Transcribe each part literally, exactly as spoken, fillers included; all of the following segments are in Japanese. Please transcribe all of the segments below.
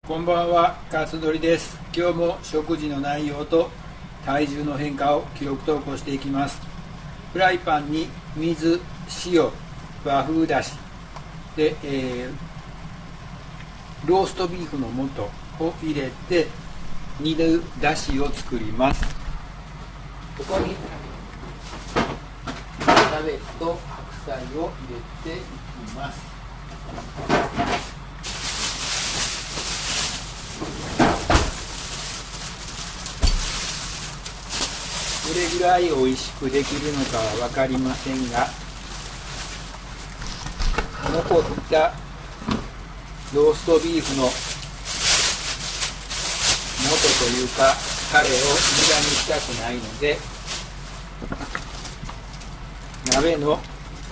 こんばんは、勝鳥です。今日も食事の内容と体重の変化を記録投稿していきます。フライパンに水、塩、和風だしで、えー、ローストビーフの素を入れて煮るだしを作ります。ここにキャベツと白菜を入れていきます。どれぐらい美味しくできるのかは分かりませんが、残ったローストビーフの素というかタレを無駄にしたくないので、鍋の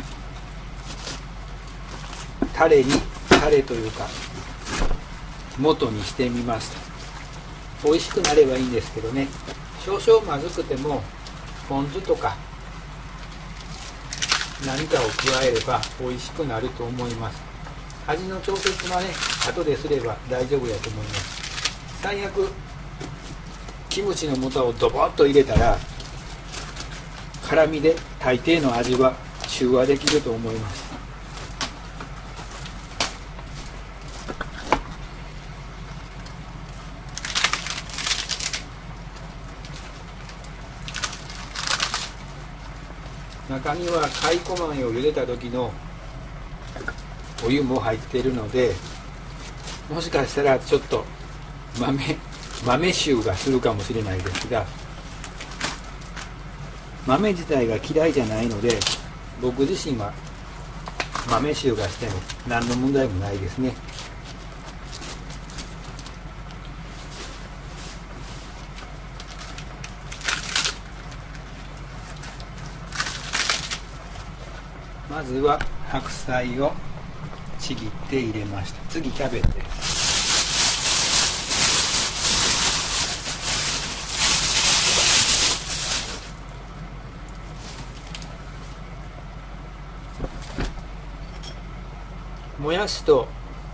タレにタレというか元にしてみました。美味しくなればいいんですけどね、少々まずくてもポン酢とか何かを加えれば美味しくなると思います。味の調節はね、後ですれば大丈夫やと思います。最悪キムチの素をドボッと入れたら辛みで大抵の味は中和できると思います。中には蚕豆を茹でた時のお湯も入っているので、もしかしたらちょっと豆豆臭がするかもしれないですが、豆自体が嫌いじゃないので、僕自身は豆臭がしても何の問題もないですね。まずは白菜をちぎって入れました。次キャベツです。もやしと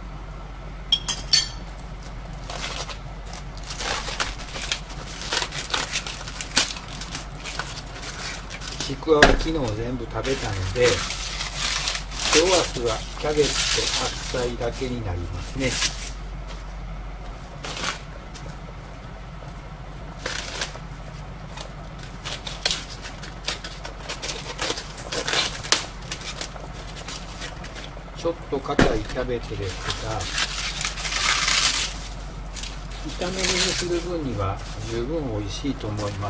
ちくわは昨日全部食べたので、今日明日はキャベツと白菜だけになりますね。ちょっと硬いキャベツですが、炒め煮にする分には十分美味しいと思います。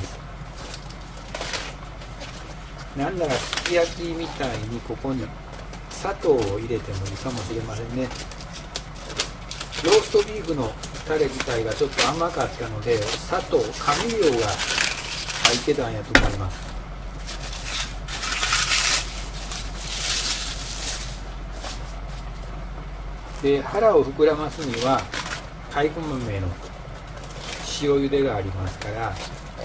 なんならすき焼きみたいにここに砂糖を入れてもいいかもしれませんね。ローストビーフのタレ自体がちょっと甘かったので、砂糖、甘味料が入ってたんやと思います。で、腹を膨らますには蚕豆の塩茹でがありますから、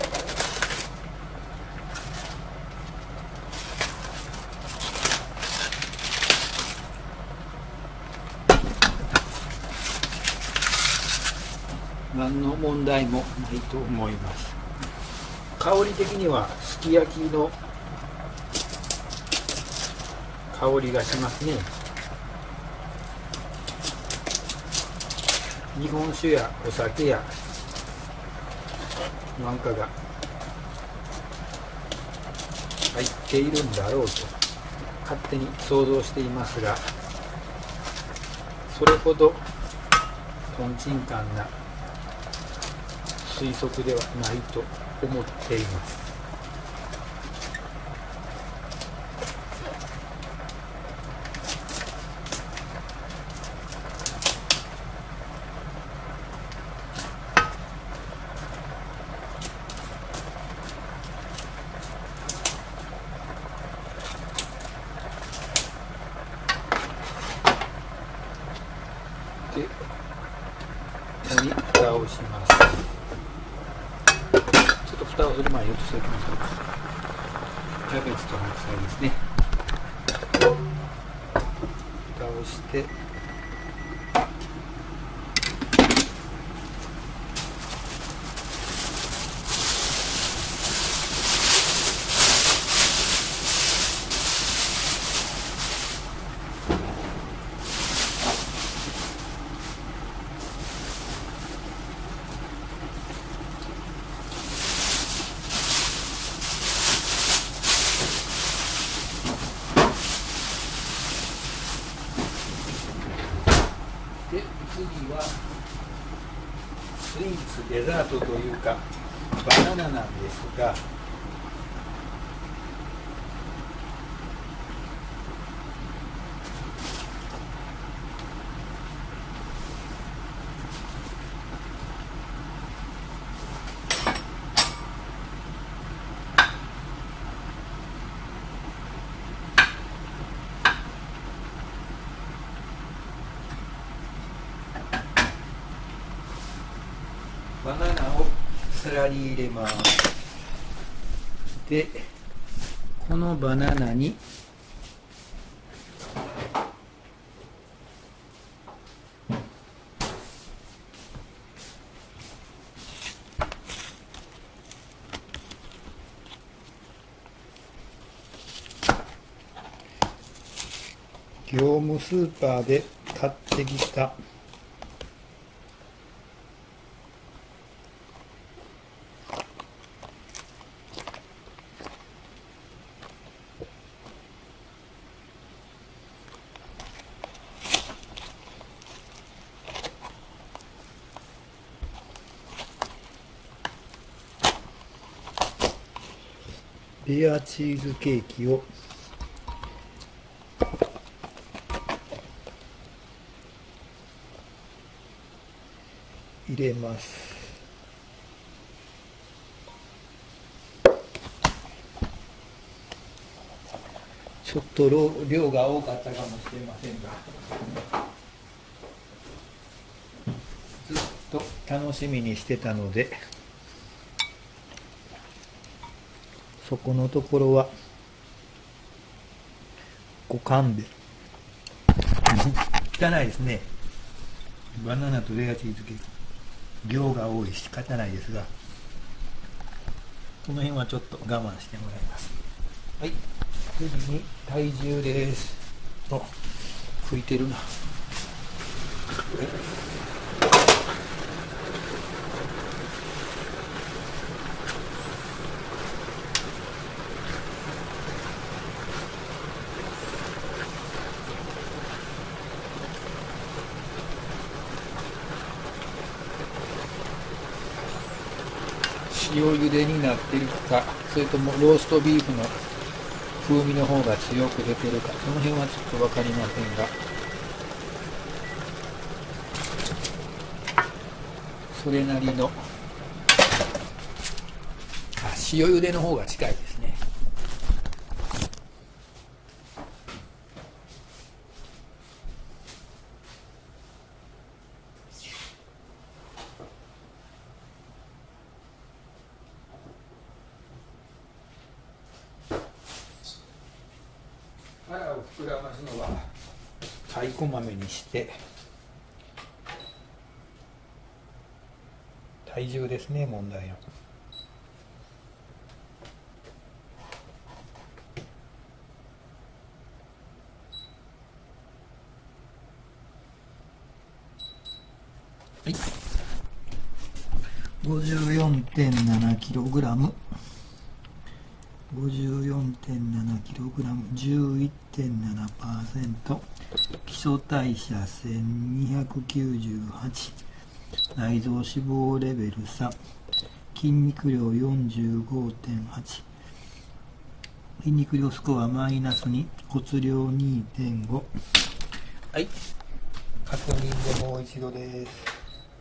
何の問題もないと思います。香り的にはすき焼きの香りがしますね。日本酒やお酒やなんかが入っているんだろうと勝手に想像していますが、それほどとんちんかんな推測ではないと思っています。で、ここに蓋をします。ちょっと蓋をする前に落としておきましょうか。キャベツと白菜ですね。蓋をしてスイーツデザートというかバナナなんですが、バナナを皿に入れます。で、このバナナに業務スーパーで買ってきたレアチーズケーキを入れます。ちょっと量が多かったかもしれませんが、ずっと楽しみにしてたので、そこのところはご勘弁。汚いですね。バナナとレアチーズケーキ、量が多いし仕方ないですが、この辺はちょっと我慢してもらいます。はい、次に体重です。あ、拭いてるな。はい、塩茹でになっているか、それともローストビーフの風味の方が強く出ているか、その辺はちょっと分かりませんが、それなりの、あ、塩茹での方が近いですね。腹を膨らますのは太鼓豆にして、体重ですね、問題の。はい、ごじゅうよんてんななキログラム、ごじゅうよんてんななキログラム、じゅういってんななパーセント、基礎代謝せんにひゃくきゅうじゅうはち、内臓脂肪レベルさん、筋肉量 よんじゅうごてんはち、筋肉量スコアマイナスに、骨量 にてんご。 はい、確認でもう一度です。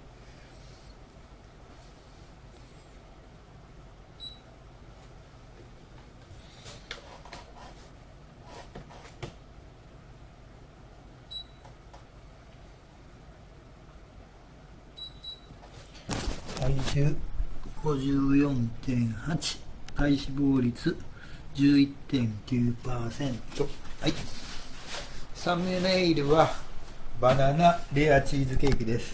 体重 ごじゅうよんてんはち、体脂肪率 じゅういってんきゅうパーセント。はい、サムネイルはバナナレアチーズケーキです。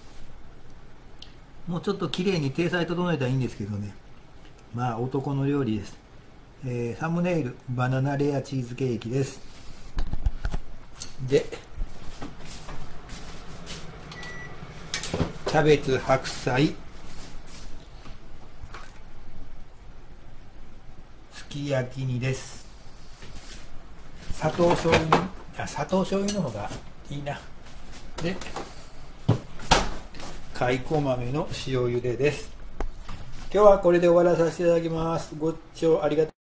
もうちょっと綺麗に体裁整えたらいいんですけどね、まあ男の料理です。えー、サムネイルバナナレアチーズケーキです。で、キャベツ、白菜、すき焼き煮です。砂糖醤油あ砂糖醤油の方がいいな。で、 蚕豆の塩茹でです。今日はこれで終わらさせていただきます。ご視聴ありがとうございます。